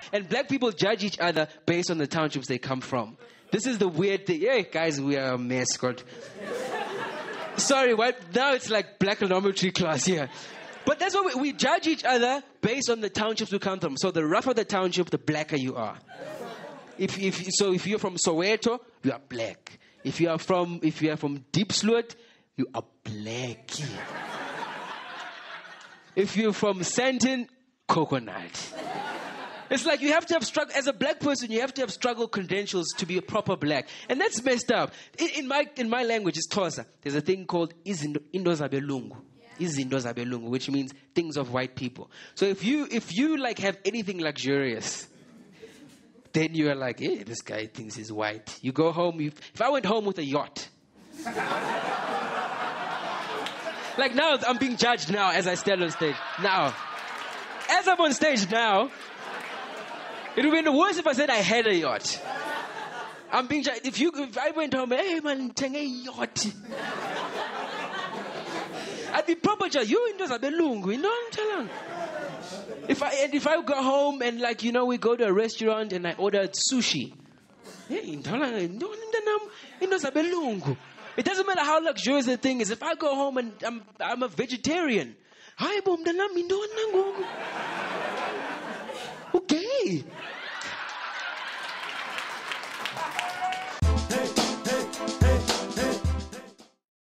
And black people judge each other based on the townships they come from. This is the weird thing. Hey, guys, we are a mess, God. Sorry, what? Now it's like black trigonometry class here. But that's what we judge each other based on the townships we come from. So the rougher the township, the blacker you are. If you're from Soweto, you are black. If you are from Deep Sloot, you are black. If you're from Sandton, coconut. It's like you have to have struggle as a black person. You have to have struggle credentials to be a proper black, and that's messed up. In my language, it's Xhosa. There's a thing called izinto zabelungu, which means things of white people. So if you like have anything luxurious, then you are like, hey, this guy thinks he's white. You go home. If I went home with a yacht, like now I'm being judged now as I stand on stage. Now, as I'm on stage now. It would be the worst if I said I had a yacht. I'm being judged. If I went home, hey man, take a yacht. I'd be proper judged. You into Zabelungu, you know what I'm telling you? If I go home and we go to a restaurant and I ordered sushi. It doesn't matter how luxurious the thing is. If I go home and I'm a vegetarian. Okay.